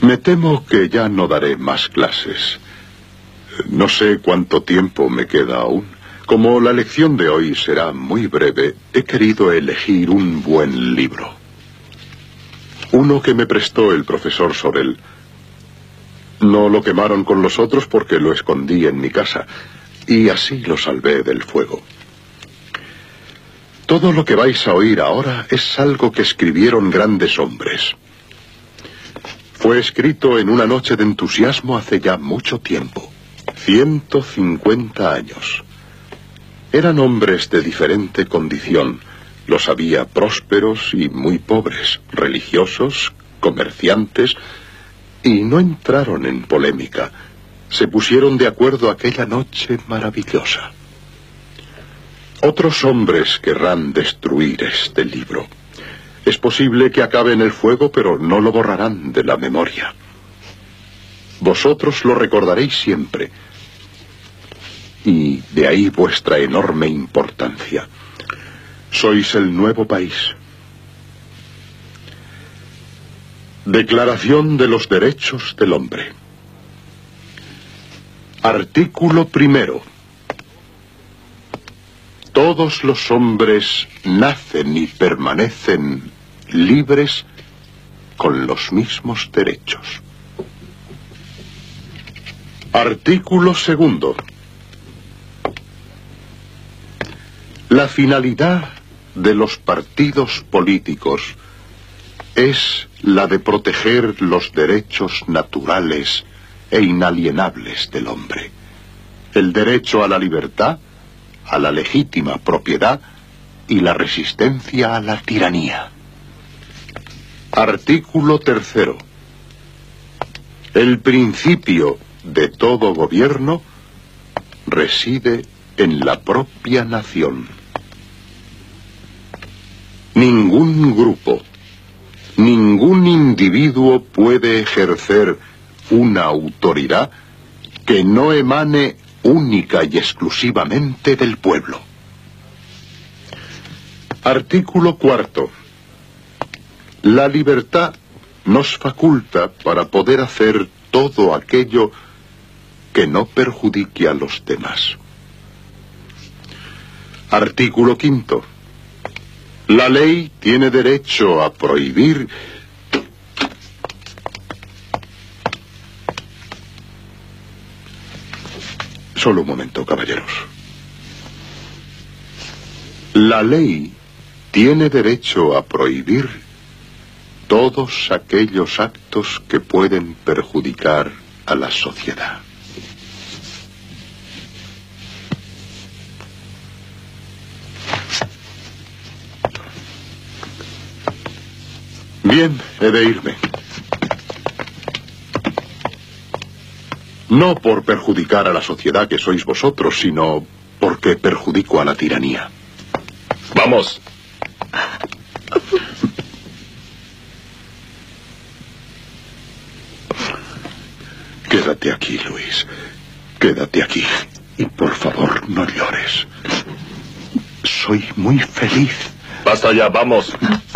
Me temo que ya no daré más clases. No sé cuánto tiempo me queda aún. Como la lección de hoy será muy breve, he querido elegir un buen libro. Uno que me prestó el profesor Sorel. No lo quemaron con los otros porque lo escondí en mi casa, y así lo salvé del fuego. Todo lo que vais a oír ahora es algo que escribieron grandes hombres. Fue escrito en una noche de entusiasmo hace ya mucho tiempo, 150 años. Eran hombres de diferente condición. Los había prósperos y muy pobres, religiosos, comerciantes, y no entraron en polémica. Se pusieron de acuerdo aquella noche maravillosa. Otros hombres querrán destruir este libro. Es posible que acabe en el fuego, pero no lo borrarán de la memoria. Vosotros lo recordaréis siempre. Y de ahí vuestra enorme importancia. Sois el nuevo país. Declaración de los Derechos del Hombre. Artículo primero. Todos los hombres nacen y permanecen libres con los mismos derechos. Artículo segundo. La finalidad de los partidos políticos es la de proteger los derechos naturales e inalienables del hombre. El derecho a la libertad, a la legítima propiedad y la resistencia a la tiranía. Artículo tercero. El principio de todo gobierno reside en la propia nación. Ningún grupo, ningún individuo puede ejercer una autoridad que no emane única y exclusivamente del pueblo. Artículo cuarto. La libertad nos faculta para poder hacer todo aquello que no perjudique a los demás. Artículo quinto. La ley tiene derecho a prohibir Solo un momento, caballeros. La ley tiene derecho a prohibir todos aquellos actos que pueden perjudicar a la sociedad. Bien, he de irme. No por perjudicar a la sociedad que sois vosotros, sino porque perjudico a la tiranía. ¡Vamos! Quédate aquí, Luis. Quédate aquí. Y por favor, no llores. Soy muy feliz. Basta ya, vamos.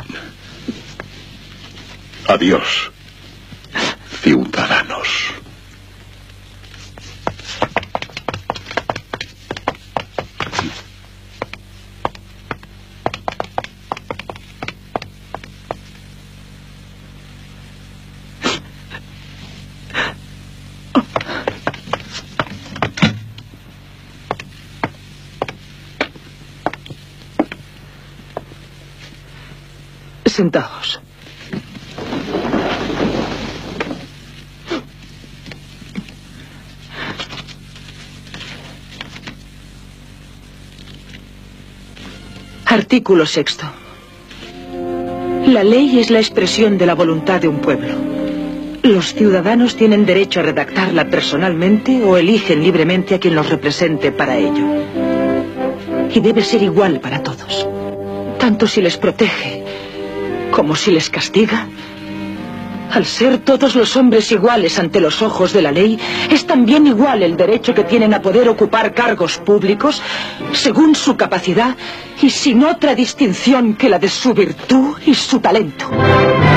Adiós, ciudadanos. Sentaos. Artículo sexto. La ley es la expresión de la voluntad de un pueblo. Los ciudadanos tienen derecho a redactarla personalmente o eligen libremente a quien los represente para ello. Y debe ser igual para todos, tanto si les protege como si les castiga. Al ser todos los hombres iguales ante los ojos de la ley, es también igual el derecho que tienen a poder ocupar cargos públicos según su capacidad y sin otra distinción que la de su virtud y su talento.